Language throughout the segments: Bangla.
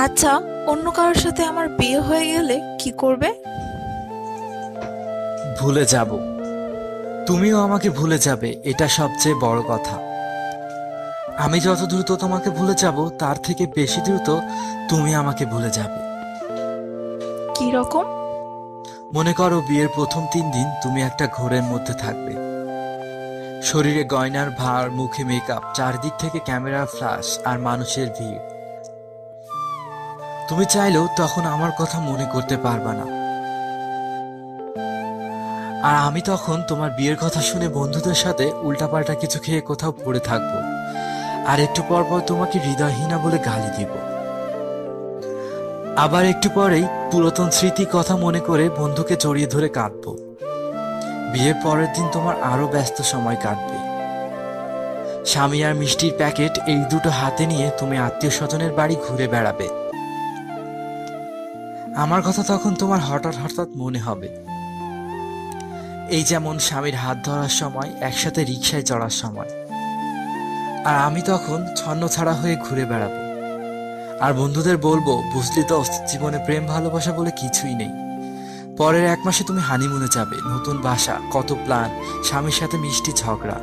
আচ্ছা, অন্য কারোর সাথে আমার বিয়ে হয়ে গেলে কি করবে? ভুলে যাব। তুমিও আমাকে ভুলে যাবে, এটা সবচেয়ে বড় কথা। আমি যত দ্রুত তোমাকে ভুলে যাব তার থেকে বেশি দ্রুত তুমি আমাকে ভুলে যাবে। কি রকম? মনে করো বিয়ের প্রথম 3 দিন তুমি একটা ঘোরের মধ্যে থাকবে। শরীরে গয়নার ভার, মুখে মেকআপ, চারদিক থেকে ক্যামেরার ফ্ল্যাশ আর মানুষের ভিড়। তুমি চাইলেও তখন আমার কথা মনে করতে পারবা না। আর আমি তখন তোমার বিয়ের কথা শুনে বন্ধুদের সাথে উল্টাপাল্টা কিছু খেয়ে কোথাও পড়ে থাকবো। আর একটু পর পর তোমাকে হৃদয়হীনা বলে গালি দিব। আবার একটু পরেই পুরাতন স্মৃতি কথা মনে করে বন্ধুকে জড়িয়ে ধরে কাঁদবো। বিয়ের পরের দিন তোমার আরো ব্যস্ত সময় কাটবে। স্বামী আর মিষ্টির প্যাকেট এই দুটো হাতে নিয়ে তুমি আত্মীয় স্বজনের বাড়ি ঘুরে বেড়াবে। আমার কথা তখন তোমার হঠাৎ হঠাৎ মনে হবে, এই যেমন স্বামীর হাত ধরার সময়, একসাথে রিকশায় চড়ার সময়। আর আমি তখন ছন্নছাড়া হয়ে ঘুরে বেড়াবো। আর বন্ধুদের বলবো, বুঝলি তো, জীবনে প্রেম ভালোবাসা বলে কিছুই নেই। পরের 1 মাসে তুমি হানিমুনে যাবে, নতুন বাসা, কত প্ল্যান, স্বামীর সাথে মিষ্টি ঝগড়া।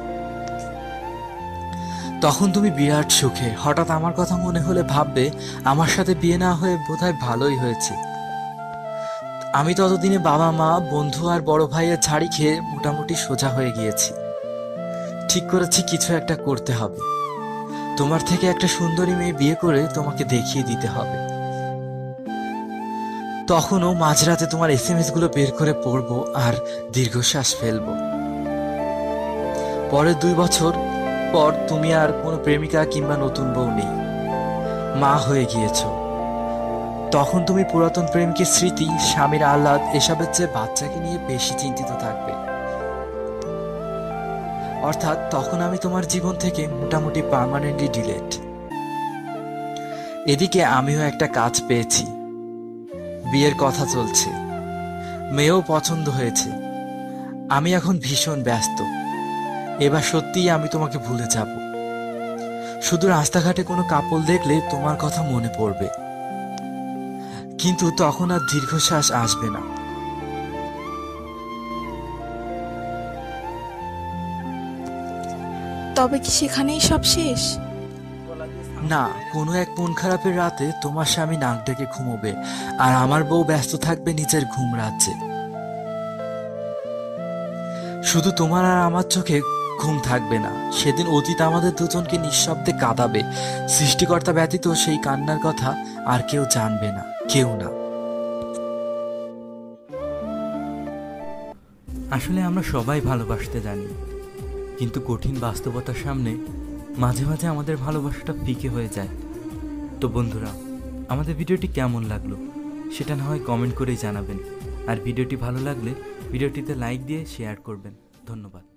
তখন তুমি বিরাট সুখে। হঠাৎ আমার কথা মনে হলে ভাববে, আমার সাথে বিয়ে না হয়ে বোধহয় ভালোই হয়েছে। আমি ততদিনে বাবা মা, বন্ধু আর বড় ভাইয়ের ঝাড়ি খেয়ে মোটামুটি সোজা হয়ে গিয়েছি। ঠিক করেছি কিছু একটা করতে হবে। তোমার থেকে একটা সুন্দরী মেয়ে বিয়ে করে তোমাকে দেখিয়ে দিতে হবে। তখনও মাঝরাতে তোমার SMS গুলো বের করে পড়বো আর দীর্ঘশ্বাস ফেলবো। পরের 2 বছর পর তুমি আর কোনো প্রেমিকা কিংবা নতুন বউ নেই, মা হয়ে গিয়েছ। তখন তুমি পুরাতন প্রেমকে স্মৃতি, স্বামীর আহ্লাদ এসবের চেয়ে বাচ্চাকে নিয়ে বেশি চিন্তিত থাকবে। অর্থাৎ তখন আমি তোমার জীবন থেকে মোটামুটি পার্মানেন্টলি ডিলেট। এদিকে আমিও একটা কাজ পেয়েছি, বিয়ের কথা চলছে, মেয়েও পছন্দ হয়েছে। আমি এখন ভীষণ ব্যস্ত। এবার সত্যিই আমি তোমাকে ভুলে যাব। শুধু রাস্তাঘাটে কোনো কাপল দেখলে তোমার কথা মনে পড়বে, কিন্তু তখন আর দীর্ঘশ্বাস আসবে না। তবে কি সেখানেই সব শেষ? না, কোনো এক মন খারাপের রাতে তোমার স্বামী নাক ডেকে ঘুমোবে, আর আমার বউ ব্যস্ত থাকবে নিজের ঘুম রাজ্যে। শুধু তোমার আর আমার চোখে ঘুম থাকবে না। সেদিন অতীত আমাদের দুজনকে নিঃশব্দে কাঁদাবে। সৃষ্টিকর্তা ব্যতীত সেই কান্নার কথা আর কেউ জানবে না, কেউ না। আসলে আমরা সবাই ভালোবাসতে জানি, কিন্তু কঠিন বাস্তবতার সামনে মাঝে মাঝে আমাদের ভালোবাসাটা ফিকে হয়ে যায়। তো বন্ধুরা, আমাদের ভিডিওটি কেমন লাগলো সেটা না হয় কমেন্ট করেই জানাবেন। আর ভিডিওটি ভালো লাগলে ভিডিওটিতে লাইক দিয়ে শেয়ার করবেন। ধন্যবাদ।